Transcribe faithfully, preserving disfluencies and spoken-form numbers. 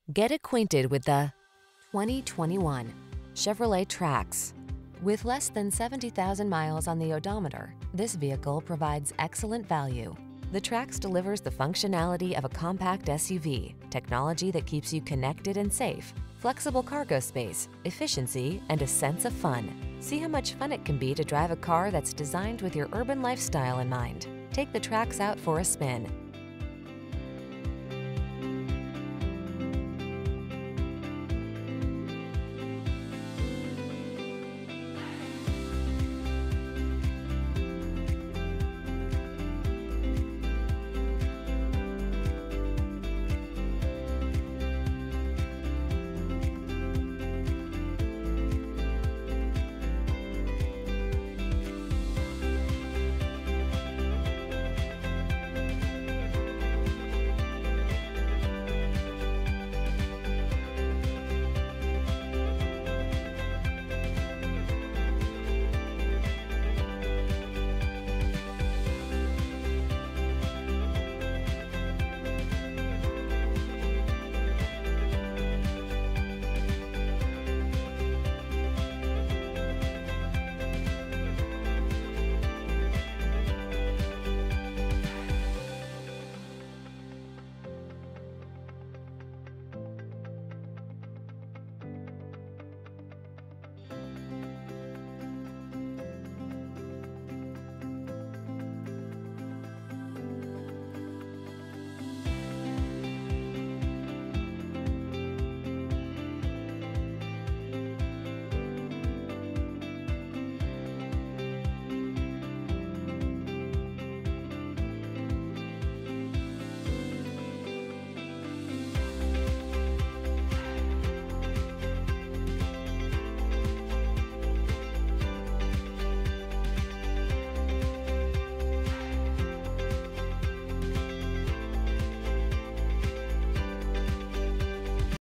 Get acquainted with the twenty twenty-one Chevrolet Trax. With less than seventy thousand miles on the odometer, this vehicle provides excellent value. The Trax delivers the functionality of a compact S U V, technology that keeps you connected and safe, flexible cargo space, efficiency, and a sense of fun. See how much fun it can be to drive a car that's designed with your urban lifestyle in mind. Take the Trax out for a spin